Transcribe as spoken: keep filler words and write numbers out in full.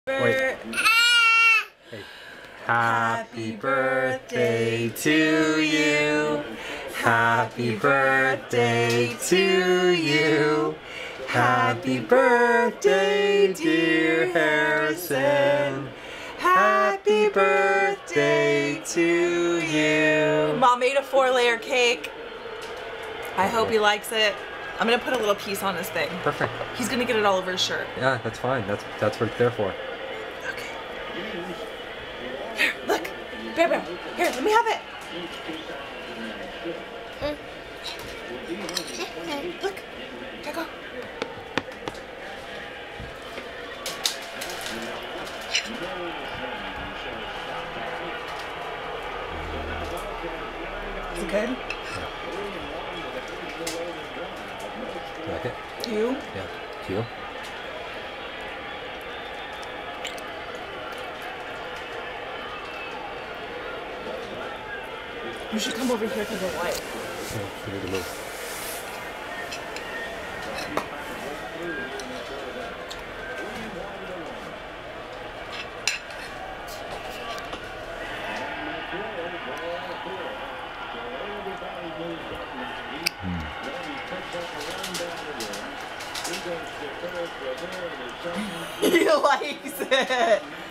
Wait. Hey. Happy birthday to you. Happy birthday to you. Happy birthday, dear Harrison. Happy birthday to you. Mom made a four-layer cake. I hope he likes it. I'm gonna put a little piece on his thing. Perfect. He's gonna get it all over his shirt. Yeah, that's fine. That's that's what it's there for. Okay. Here, look. Bear Bear. Here, let me have it. Look. Here, go. Is it good? Do you like it? You? Yeah. Do you? You should come over here to the light. Oh, you need to move. He likes it.